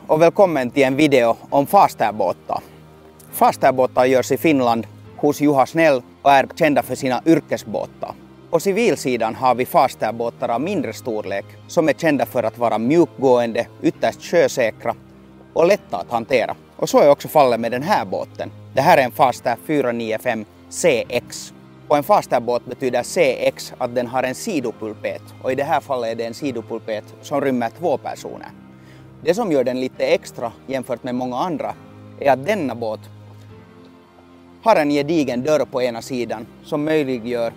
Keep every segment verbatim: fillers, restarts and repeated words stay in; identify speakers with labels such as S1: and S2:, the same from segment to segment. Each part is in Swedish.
S1: och välkommen till en video om Fastair-båtar. Fastair-båtar görs i Finland hos Juha Snell och är kända för sina yrkesbåtar. På civilsidan har vi Fastair-båtar av mindre storlek som är kända för att vara mjukgående, ytterst sjösäkra och lätta att hantera. Och så är också fallet med den här båten. Det här är en Fastair fyra nio fem C X. På en Fastair-båt betyder C X att den har en sidopulpet, och i det här fallet är det en sidopulpet som rymmer två personer. Det som gör den lite extra jämfört med många andra är att denna båt har en gedigen dörr på ena sidan som möjliggör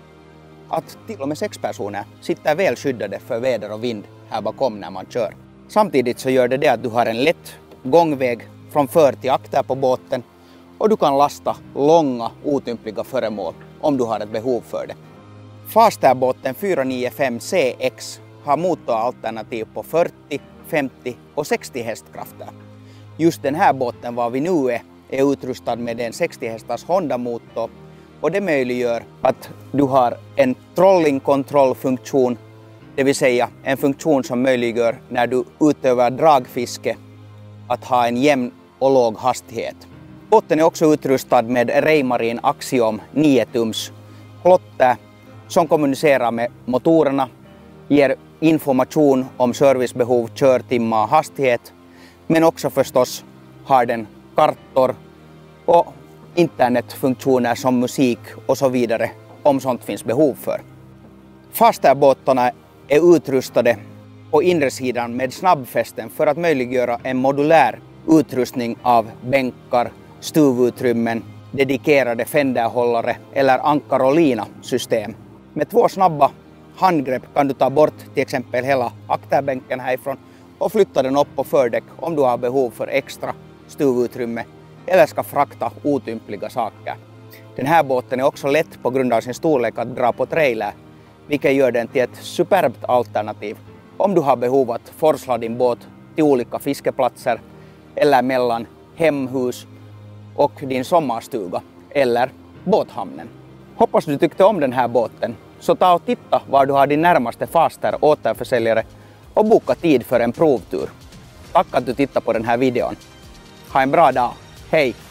S1: att till och med sex personer sitter väl skyddade för väder och vind här bakom när man kör. Samtidigt så gör det det att du har en lätt gångväg från för till akter på båten, och du kan lasta långa otympliga föremål om du har ett behov för det. Fastair-båten fyra nio fem C X har motoralternativ på fyrtio, femtio och sextio hästkrafter. Just den här båten var vi nu är, är utrustad med en sextio hästars Honda-motor, och det möjliggör att du har en trolling-kontrollfunktion, det vill säga en funktion som möjliggör när du utövar dragfiske att ha en jämn och låg hastighet. Båten är också utrustad med Raymarine Axiom nio tums plotter som kommunicerar med motorerna, ger information om servicebehov, körtimmar och hastighet, men också förstås har den kartor och internetfunktioner som musik och så vidare om sånt finns behov för. Fastair-båtarna är utrustade på inre sidan med snabbfästen för att möjliggöra en modulär utrustning av bänkar, stuvutrymmen, dedikerade fänderhållare eller ankar- och lina-system. Med två snabba handgrepp kan du ta bort till exempel hela akterbänken härifrån och flytta den upp på fördäck om du har behov för extra stuvutrymme eller ska frakta otympliga saker. Den här båten är också lätt på grund av sin storlek att dra på trailer, vilket gör den till ett superbt alternativ om du har behov att forsla din båt till olika fiskeplatser eller mellan hemhus och din sommarstuga eller båthamnen. Hoppas du tyckte om den här båten, så ta och titta var du har din närmaste Fastair återförsäljare och boka tid för en provtur. Tack att du tittar på den här videon. Ha en bra dag. Hej!